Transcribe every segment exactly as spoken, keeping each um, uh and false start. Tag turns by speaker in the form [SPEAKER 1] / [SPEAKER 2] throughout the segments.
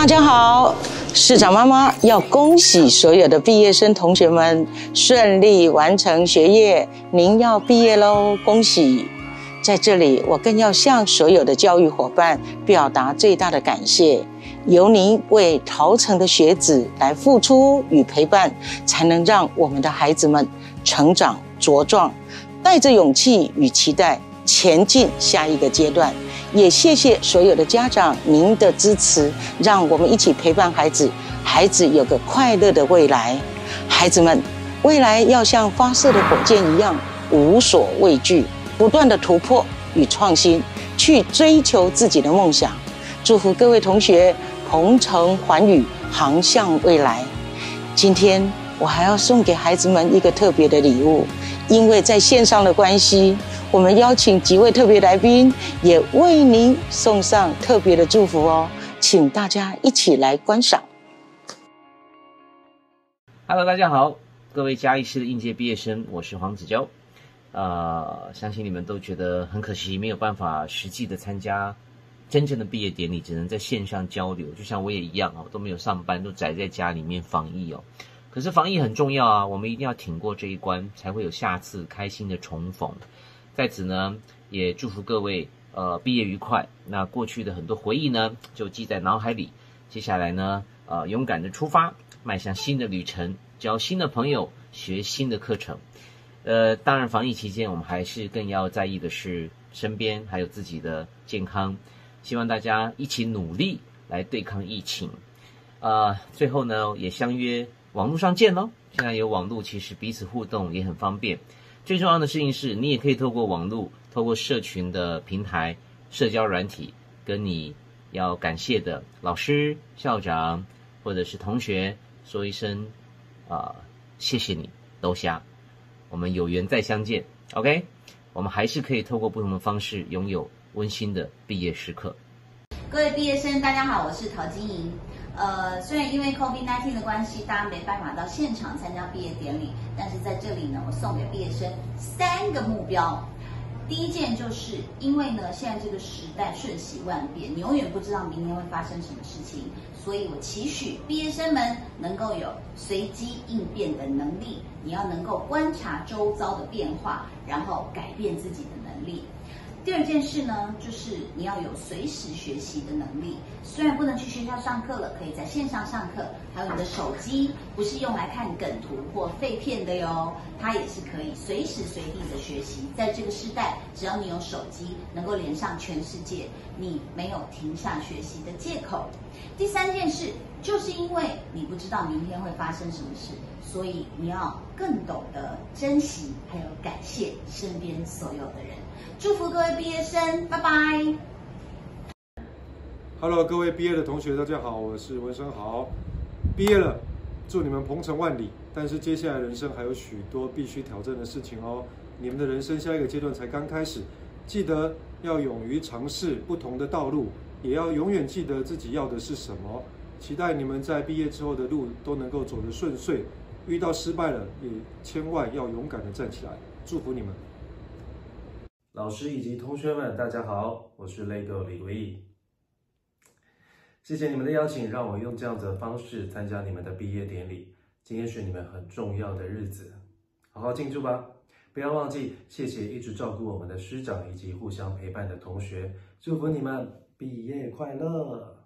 [SPEAKER 1] 大家好，市长妈妈要恭喜所有的毕业生同学们顺利完成学业，您要毕业喽，恭喜！在这里，我更要向所有的教育伙伴表达最大的感谢，由您为桃城的学子来付出与陪伴，才能让我们的孩子们成长茁壮，带着勇气与期待前进下一个阶段。也谢谢所有的家长您的支持，让我们一起陪伴孩子，孩子有个快乐的未来。孩子们未来要像发射的火箭一样无所畏惧，不断的突破与创新，去追求自己的梦想。祝福各位同学鹏程寰宇，航向未来。今天我还要送给孩子们一个特别的礼物，因为在线上的关系，我们邀请几位特别来宾，也为您送上特别的祝福哦，请大家一起来观赏。
[SPEAKER 2] Hello， 大家好，各位嘉义市的应届毕业生，我是黄子佼。呃，相信你们都觉得很可惜，没有办法实际的参加真正的毕业典礼，只能在线上交流。就像我也一样啊，我都没有上班，都宅在家里面防疫哦。可是防疫很重要啊，我们一定要挺过这一关，才会有下次开心的重逢。在此呢，也祝福各位呃毕业愉快。那过去的很多回忆呢，就记在脑海里。接下来呢，呃勇敢的出发，迈向新的旅程，交新的朋友，学新的课程。呃，当然防疫期间，我们还是更要在意的是身边还有自己的健康。希望大家一起努力来对抗疫情。呃，最后呢，也相约网络上见咯。现在有网络，其实彼此互动也很方便。最重要的事情是，你也可以透过网络，透过社群的平台、社交软体，跟你要感谢的老师、校长或者是同学说一声啊、呃，谢谢你，豆虾。我们有缘再相见 ，OK？ 我们还是可以透过不同的方式，拥有温馨的毕业时刻。
[SPEAKER 3] 各位毕业生，大家好，我是陶晶莹。呃，虽然因为 COVID 十九 的关系，大家没办法到现场参加毕业典礼，但是在这里呢，我送给毕业生三个目标。第一件就是因为呢，现在这个时代瞬息万变，你永远不知道明天会发生什么事情，所以我期许毕业生们能够有随机应变的能力，你要能够观察周遭的变化，然后改变自己的能力。第二件事呢，就是你要有随时学习的能力。虽然不能去学校上课了，可以在线上上课。还有你的手机不是用来看梗图或废片的哟，它也是可以随时随地的学习。在这个时代，只要你有手机，能够连上全世界，你没有停下学习的借口。第三件事，就是因为你不知道明天会发生什么事，所以你要更懂得珍惜，还有感谢身边所有的人。祝福各位毕业生，拜拜。
[SPEAKER 4] Hello， 各位毕业的同学，大家好，我是文生豪。毕业了，祝你们鹏程万里。但是接下来人生还有许多必须挑战的事情哦。你们的人生下一个阶段才刚开始，记得要勇于尝试不同的道路，也要永远记得自己要的是什么。期待你们在毕业之后的路都能够走得顺遂。遇到失败了，也千万要勇敢的站起来。祝福你们。
[SPEAKER 5] 老师以及同学们，大家好，我是 Lego 李维义。谢谢你们的邀请，让我用这样子的方式参加你们的毕业典礼。今天是你们很重要的日子，好好庆祝吧！不要忘记，谢谢一直照顾我们的师长以及互相陪伴的同学，祝福你们毕业快乐。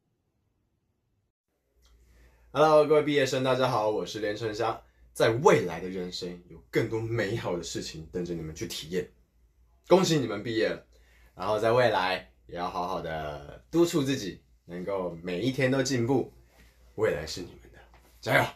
[SPEAKER 6] Hello， 各位毕业生，大家好，我是连春香。在未来的人生，有更多美好的事情等着你们去体验。恭喜你们毕业了，然后在未来也要好好的督促自己，能够每一天都进步。未来是你们的，加油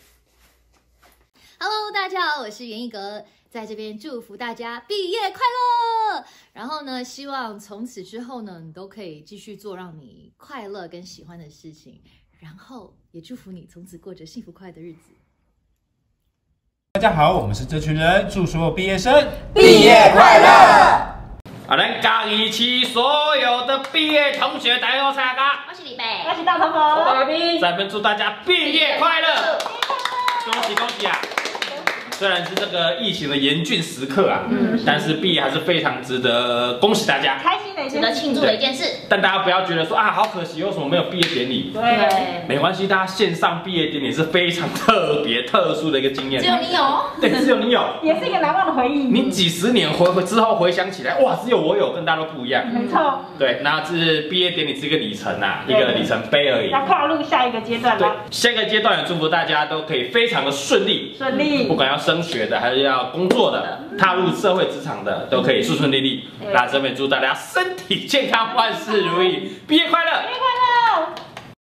[SPEAKER 7] ！Hello， 大家好，我是袁一格，在这边祝福大家毕业快乐。然后呢，希望从此之后呢，你都可以继续做让你快乐跟喜欢的事情。然后也祝福你从此过着幸福快乐的日子。
[SPEAKER 8] 大家好，我们是这群人，祝所有毕业生
[SPEAKER 9] 毕业快乐！
[SPEAKER 10] 啊，咱嘉义市所有的毕业同学，大家好，大家
[SPEAKER 7] 我是李贝，
[SPEAKER 9] 我是大头佛，
[SPEAKER 10] 我是阿斌，在这边祝大家毕业快乐，恭喜恭喜啊！ 虽然是这个疫情的严峻时刻啊，嗯，但是毕业还是非常值得恭喜大家，
[SPEAKER 9] 开心的一件
[SPEAKER 7] 值得庆祝的一件事。
[SPEAKER 10] 但大家不要觉得说啊，好可惜，为什么没有毕业典礼？
[SPEAKER 9] 对，
[SPEAKER 10] 没关系，大家线上毕业典礼是非常特别、特殊的一个经验。
[SPEAKER 7] 只有你有，
[SPEAKER 10] 对，只有你有，
[SPEAKER 9] 也是一个难忘的回忆。
[SPEAKER 10] 你几十年回回之后回想起来，哇，只有我有，跟大家都不一样。
[SPEAKER 9] 没错。
[SPEAKER 10] 对，那这是毕业典礼是一个里程啊，一个里程碑而已。
[SPEAKER 9] 要跨入下一个阶段了。
[SPEAKER 10] 对，下一个阶段也祝福大家都可以非常的顺利，
[SPEAKER 9] 顺利。
[SPEAKER 10] 不管要升学的，还是要工作的，踏入社会职场的，都可以顺顺利利。那这边祝大家身体健康，万事如意，毕业快乐！
[SPEAKER 9] 毕业快乐！